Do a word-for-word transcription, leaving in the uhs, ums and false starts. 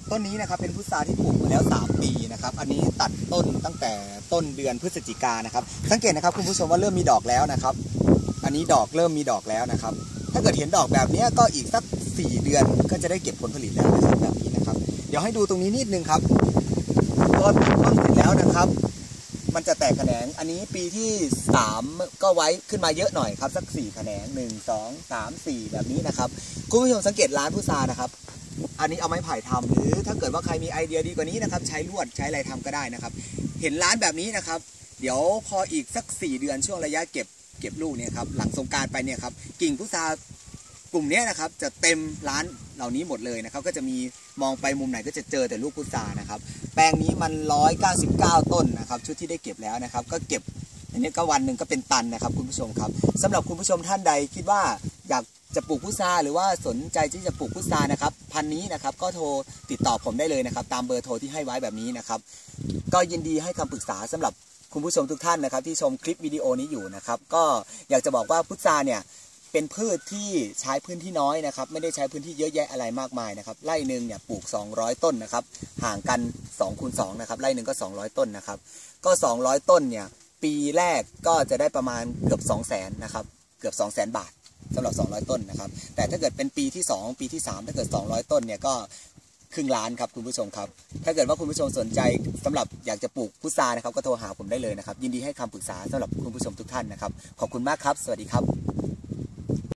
ต้นนี้นะครับเป็นพุทราที่ปลูกมาแล้วสามปีนะครับอันนี้ตัดต้นตั้งแต่ต้นเดือนพฤศจิกายนนะครับสังเกตนะครับคุณผู้ชมว่าเริ่มมีดอกแล้วนะครับอันนี้ดอกเริ่มมีดอกแล้วนะครับถ้าเกิดเห็นดอกแบบนี้ก็อีกสักสี่เดือนก็จะได้เก็บผลผลิตแล้วนะครับแบบนี้นะครับเดี๋ยวให้ดูตรงนี้นิดนึงครับพอต้นเสร็จแล้วนะครับมันจะแตกแขนงอันนี้ปีที่สามก็ไว้ขึ้นมาเยอะหน่อยครับสักสี่แขนงหนึ่งสองสามสี่แบบนี้นะครับคุณผู้ชมสังเกตร้านพุทรานะครับอันนี้เอาไม้ไผ่ทำหรือถ้าเกิดว่าใครมีไอเดียดีกว่านี้นะครับใช้ลวดใช้อะไรทำก็ได้นะครับเห็นร้านแบบนี้นะครับเดี๋ยวพออีกสักสี่เดือนช่วงระยะเก็บเก็บลูกเนี่ยครับหลังสงกรานต์ไปเนี่ยครับกิ่งพุทรากลุ่มนี้นะครับจะเต็มร้านเหล่านี้หมดเลยนะครับก็จะมีมองไปมุมไหนก็จะเจอแต่ลูกพุทรานะครับแปลงนี้มันหนึ่งร้อยเก้าสิบเก้าต้นนะครับชุดที่ได้เก็บแล้วนะครับก็เก็บอันนี้ก็วันหนึ่งก็เป็นตันนะครับคุณผู้ชมครับสำหรับคุณผู้ชมท่านใดคิดว่าอยากจะปลูกพุทราหรือว่าสนใจที่จะปลูกพุทรานะครับพันนี้นะครับก็โทรติดต่อผมได้เลยนะครับตามเบอร์โทรที่ให้ไว้แบบนี้นะครับก็ยินดีให้คำปรึกษาสำหรับคุณผู้ชมทุกท่านนะครับที่ชมคลิปวิดีโอนี้อยู่นะครับก็อยากจะบอกว่าพุทราเนี่ยเป็นพืชที่ใช้พื้นที่น้อยนะครับไม่ได้ใช้พื้นที่เยอะแยะอะไรมากมายนะครับไร่หนึ่งเนี่ยปลูกสองร้อยต้นนะครับห่างกันสองคูณสองนะครับไร่หนึ่งก็สองร้อยต้นนะครับก็สองร้อยต้นเนี่ยปีแรกก็จะได้ประมาณเกือบ สองแสน นะครับเกือบ สองแสน บาทสำหรับสองร้อยต้นนะครับแต่ถ้าเกิดเป็นปีที่สองปีที่สามถ้าเกิดสองร้อยต้นเนี่ยก็ครึ่งล้านครับคุณผู้ชมครับถ้าเกิดว่าคุณผู้ชมสนใจสำหรับอยากจะปลูกพุทรานะครับก็โทรหาผมได้เลยนะครับยินดีให้คำปรึกษาสำหรับคุณผู้ชมทุกท่านนะครับขอบคุณมากครับสวัสดีครับ